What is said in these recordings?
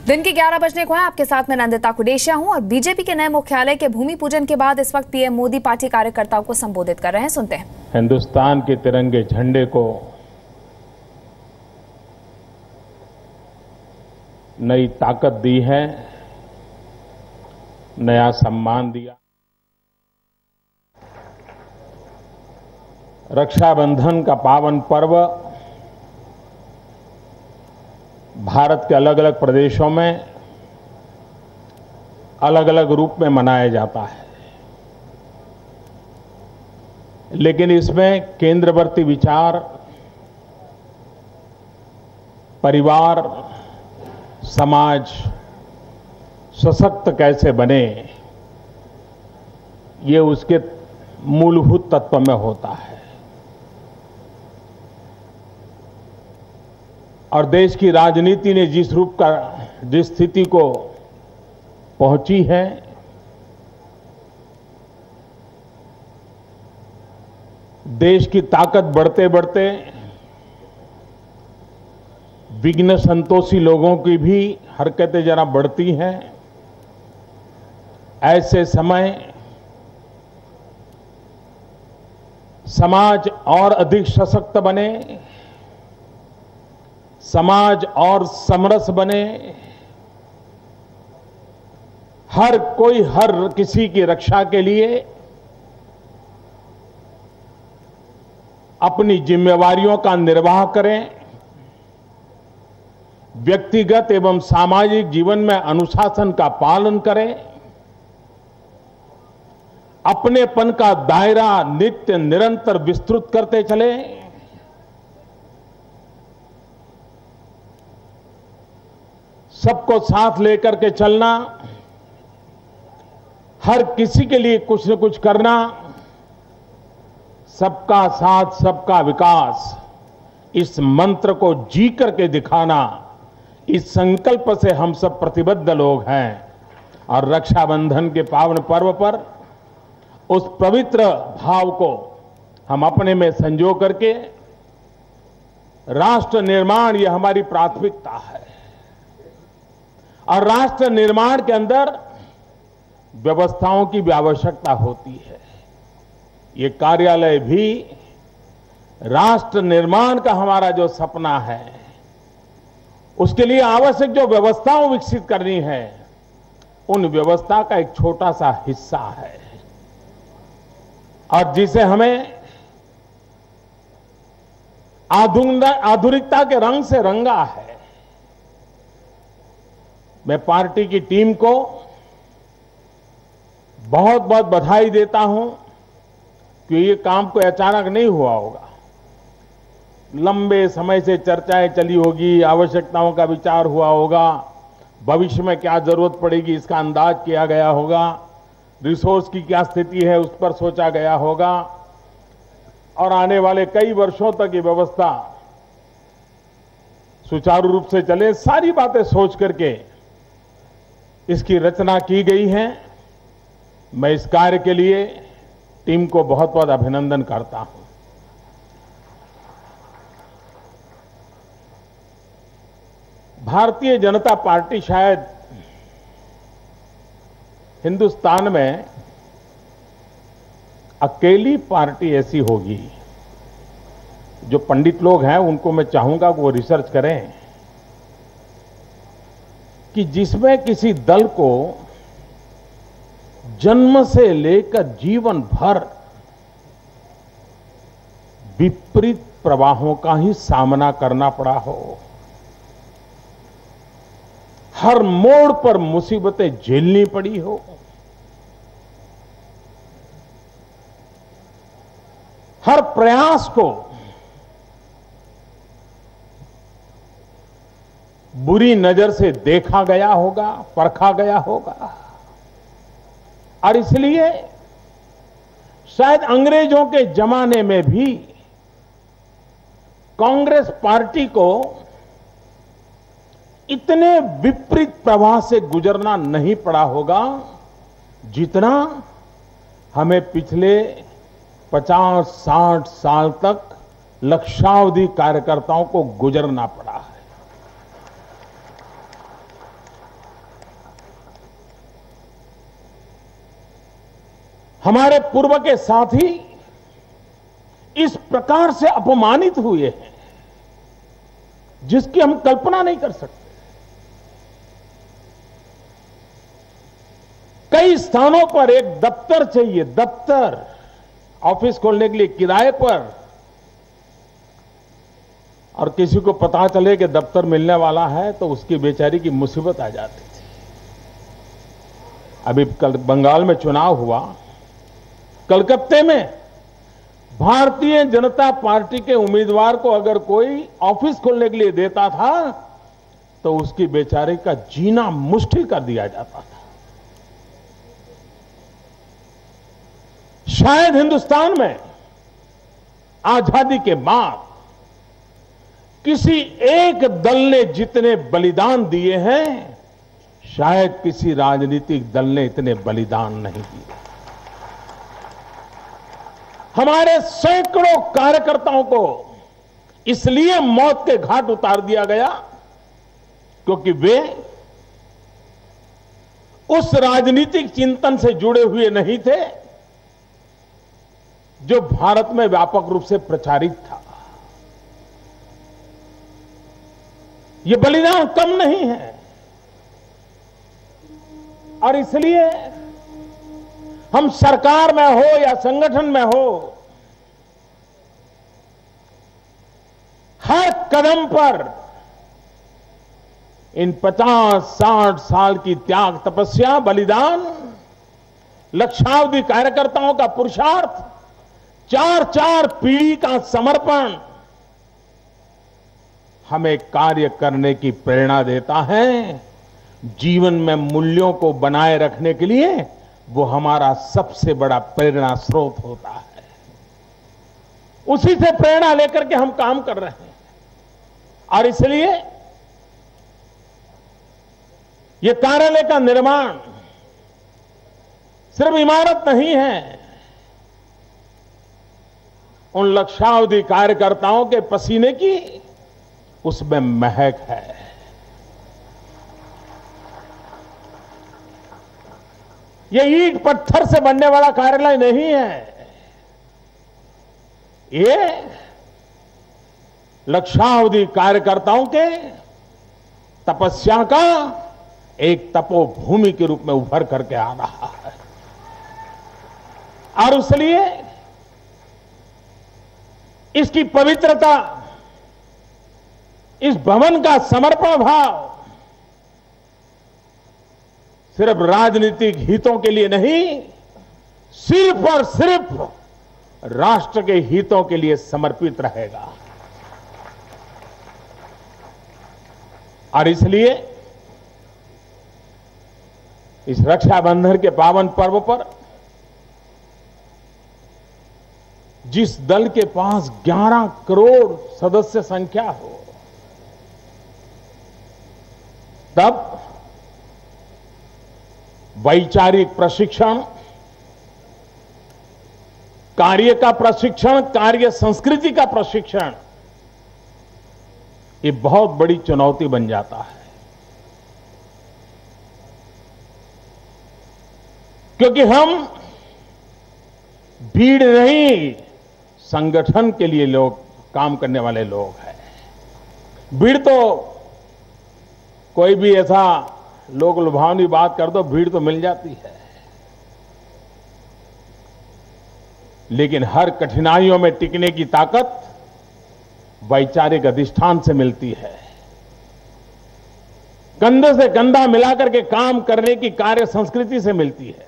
दिन के 11 बजने को है। आपके साथ में नंदिता कुडेशिया हूं और बीजेपी के नए मुख्यालय के भूमि पूजन के बाद इस वक्त पीएम मोदी पार्टी कार्यकर्ताओं को संबोधित कर रहे हैं। सुनते हैं। हिंदुस्तान के तिरंगे झंडे को नई ताकत दी है, नया सम्मान दिया। रक्षाबंधन का पावन पर्व भारत के अलग अलग प्रदेशों में अलग अलग रूप में मनाया जाता है, लेकिन इसमें केंद्रवर्ती विचार परिवार, समाज सशक्त कैसे बने, ये उसके मूलभूत तत्व में होता है। और देश की राजनीति ने जिस स्थिति को पहुंची है, देश की ताकत बढ़ते बढ़ते विघ्न संतोषी लोगों की भी हरकतें जरा बढ़ती हैं। ऐसे समय समाज और अधिक सशक्त बने, समाज और समरस बने, हर कोई हर किसी की रक्षा के लिए अपनी जिम्मेवारियों का निर्वाह करें, व्यक्तिगत एवं सामाजिक जीवन में अनुशासन का पालन करें, अपनेपन का दायरा नित्य निरंतर विस्तृत करते चले, सबको साथ लेकर के चलना, हर किसी के लिए कुछ न कुछ करना, सबका साथ सबका विकास, इस मंत्र को जी करके दिखाना, इस संकल्प से हम सब प्रतिबद्ध लोग हैं। और रक्षाबंधन के पावन पर्व पर उस पवित्र भाव को हम अपने में संजो करके राष्ट्र निर्माण, ये हमारी प्राथमिकता है। और राष्ट्र निर्माण के अंदर व्यवस्थाओं की भी आवश्यकता होती है। ये कार्यालय भी राष्ट्र निर्माण का हमारा जो सपना है, उसके लिए आवश्यक जो व्यवस्थाओं विकसित करनी है, उन व्यवस्था का एक छोटा सा हिस्सा है और जिसे हमें आधुनिकता के रंग से रंगा है। मैं पार्टी की टीम को बहुत बहुत बधाई देता हूं कि ये काम कोई अचानक नहीं हुआ होगा। लंबे समय से चर्चाएं चली होगी, आवश्यकताओं का विचार हुआ होगा, भविष्य में क्या जरूरत पड़ेगी इसका अंदाज किया गया होगा, रिसोर्स की क्या स्थिति है उस पर सोचा गया होगा और आने वाले कई वर्षों तक ये व्यवस्था सुचारू रूप से चले, सारी बातें सोच करके इसकी रचना की गई है। मैं इस कार्य के लिए टीम को बहुत बहुत अभिनंदन करता हूं। भारतीय जनता पार्टी शायद हिंदुस्तान में अकेली पार्टी ऐसी होगी, जो पंडित लोग हैं उनको मैं चाहूंगा कि वो रिसर्च करें, कि जिसमें किसी दल को जन्म से लेकर जीवन भर विपरीत प्रवाहों का ही सामना करना पड़ा हो, हर मोड़ पर मुसीबतें झेलनी पड़ी हो, हर प्रयास को बुरी नजर से देखा गया होगा, परखा गया होगा। और इसलिए शायद अंग्रेजों के जमाने में भी कांग्रेस पार्टी को इतने विपरीत प्रवाह से गुजरना नहीं पड़ा होगा, जितना हमें पिछले 50-60 साल तक लक्षावधि कार्यकर्ताओं को गुजरना पड़ा है। हमारे पूर्व के साथी इस प्रकार से अपमानित हुए हैं जिसकी हम कल्पना नहीं कर सकते। कई स्थानों पर एक दफ्तर चाहिए, दफ्तर, ऑफिस खोलने के लिए किराए पर, और किसी को पता चले कि दफ्तर मिलने वाला है तो उसकी बेचारी की मुसीबत आ जाती थी। अभी कल बंगाल में चुनाव हुआ, कलकत्ते में भारतीय जनता पार्टी के उम्मीदवार को अगर कोई ऑफिस खोलने के लिए देता था तो उसकी बेचारी का जीना मुश्किल कर दिया जाता था। शायद हिंदुस्तान में आजादी के बाद किसी एक दल ने जितने बलिदान दिए हैं, शायद किसी राजनीतिक दल ने इतने बलिदान नहीं दिए। हमारे सैकड़ों कार्यकर्ताओं को इसलिए मौत के घाट उतार दिया गया क्योंकि वे उस राजनीतिक चिंतन से जुड़े हुए नहीं थे जो भारत में व्यापक रूप से प्रचारित था। ये बलिदान कम नहीं है और इसलिए हम सरकार में हो या संगठन में हो, हर कदम पर इन 50-60 साल की त्याग, तपस्या, बलिदान, लक्षावधि कार्यकर्ताओं का पुरुषार्थ, 4-4 पीढ़ी का समर्पण हमें कार्य करने की प्रेरणा देता है। जीवन में मूल्यों को बनाए रखने के लिए वो हमारा सबसे बड़ा प्रेरणा स्रोत होता है। उसी से प्रेरणा लेकर के हम काम कर रहे हैं और इसलिए ये कार्यालय का निर्माण सिर्फ इमारत नहीं है, उन लक्षावधि कार्यकर्ताओं के पसीने की उसमें महक है। ये ईंट पत्थर से बनने वाला कार्यालय नहीं है, ये लक्षावधि कार्यकर्ताओं के तपस्या का एक तपोभूमि के रूप में उभर करके आ रहा है। और इसलिए इसकी पवित्रता, इस भवन का समर्पण भाव सिर्फ राजनीतिक हितों के लिए नहीं, सिर्फ और सिर्फ राष्ट्र के हितों के लिए समर्पित रहेगा। और इसलिए इस रक्षाबंधन के पावन पर्व पर जिस दल के पास 11 करोड़ सदस्य संख्या हो, तब वैचारिक प्रशिक्षण, कार्य का प्रशिक्षण, कार्य संस्कृति का प्रशिक्षण, ये बहुत बड़ी चुनौती बन जाता है। क्योंकि हम भीड़ नहीं, संगठन के लिए लोग काम करने वाले लोग हैं। भीड़ तो कोई भी ऐसा लोग लुभावनी बात कर दो, भीड़ तो मिल जाती है, लेकिन हर कठिनाइयों में टिकने की ताकत वैचारिक अधिष्ठान से मिलती है। कंधे से कंधा मिलाकर के काम करने की कार्य संस्कृति से मिलती है।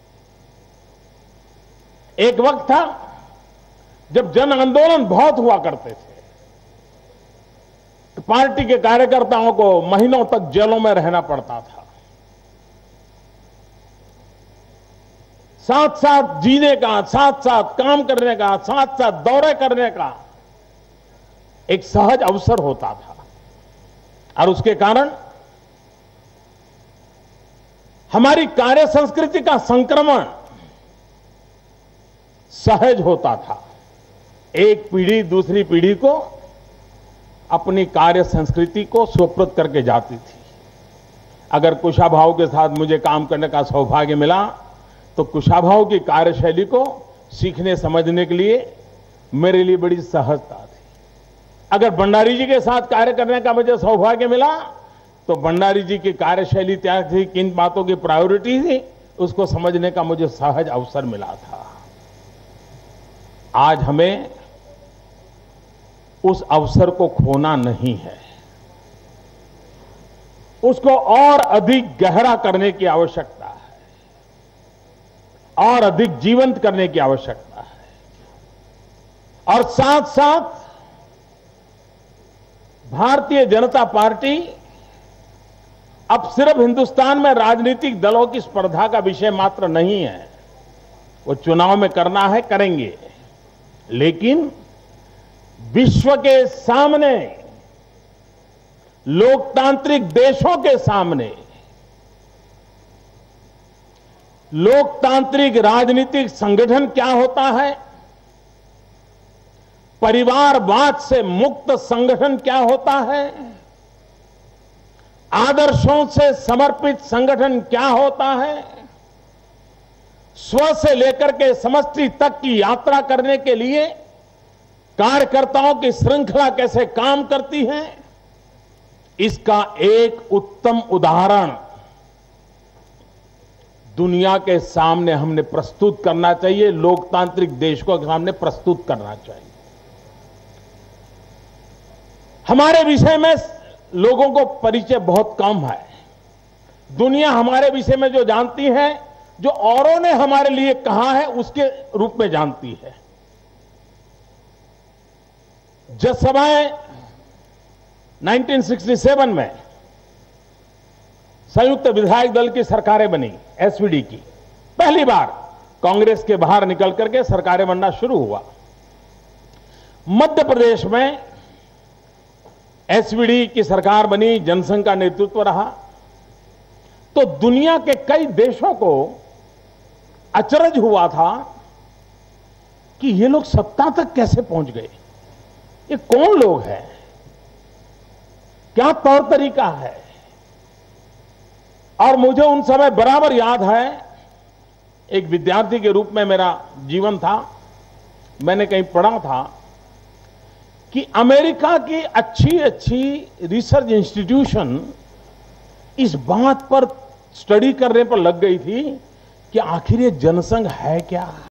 एक वक्त था जब जन आंदोलन बहुत हुआ करते थे, तो पार्टी के कार्यकर्ताओं को महीनों तक जेलों में रहना पड़ता था। साथ साथ जीने का, साथ साथ काम करने का, साथ साथ दौरे करने का एक सहज अवसर होता था और उसके कारण हमारी कार्य संस्कृति का संक्रमण सहज होता था। एक पीढ़ी दूसरी पीढ़ी को अपनी कार्य संस्कृति को सुपुर्द करके जाती थी। अगर कुशाभाव के साथ मुझे काम करने का सौभाग्य मिला तो कुशाभाऊ की कार्यशैली को सीखने समझने के लिए मेरे लिए बड़ी सहजता थी। अगर भंडारी जी के साथ कार्य करने का मुझे सौभाग्य मिला तो भंडारी जी की कार्यशैली क्या थी, किन बातों की प्रायोरिटी थी, उसको समझने का मुझे सहज अवसर मिला था। आज हमें उस अवसर को खोना नहीं है, उसको और अधिक गहरा करने की आवश्यकता है, और अधिक जीवंत करने की आवश्यकता है। और साथ साथ भारतीय जनता पार्टी अब सिर्फ हिंदुस्तान में राजनीतिक दलों की स्पर्धा का विषय मात्र नहीं है। वो चुनाव में करना है, करेंगे, लेकिन विश्व के सामने, लोकतांत्रिक देशों के सामने, लोकतांत्रिक राजनीतिक संगठन क्या होता है, परिवारवाद से मुक्त संगठन क्या होता है, आदर्शों से समर्पित संगठन क्या होता है, स्व से लेकर के समष्टि तक की यात्रा करने के लिए कार्यकर्ताओं की श्रृंखला कैसे काम करती है, इसका एक उत्तम उदाहरण दुनिया के सामने हमने प्रस्तुत करना चाहिए, लोकतांत्रिक देशों के सामने प्रस्तुत करना चाहिए। हमारे विषय में लोगों को परिचय बहुत कम है। दुनिया हमारे विषय में जो जानती है, जो औरों ने हमारे लिए कहा है, उसके रूप में जानती है। जब समय 1967 में संयुक्त विधायक दल की सरकारें बनी, एसवीडी की, पहली बार कांग्रेस के बाहर निकल करके सरकारें बनना शुरू हुआ। मध्य प्रदेश में एसवीडी की सरकार बनी, जनसंघ का नेतृत्व रहा, तो दुनिया के कई देशों को अचरज हुआ था कि ये लोग सत्ता तक कैसे पहुंच गए, ये कौन लोग हैं, क्या तौर तरीका है। और मुझे उन समय बराबर याद है, एक विद्यार्थी के रूप में मेरा जीवन था, मैंने कहीं पढ़ा था कि अमेरिका की अच्छी अच्छी रिसर्च इंस्टीट्यूशन इस बात पर स्टडी करने पर लग गई थी कि आखिर ये जनसंघ है क्या।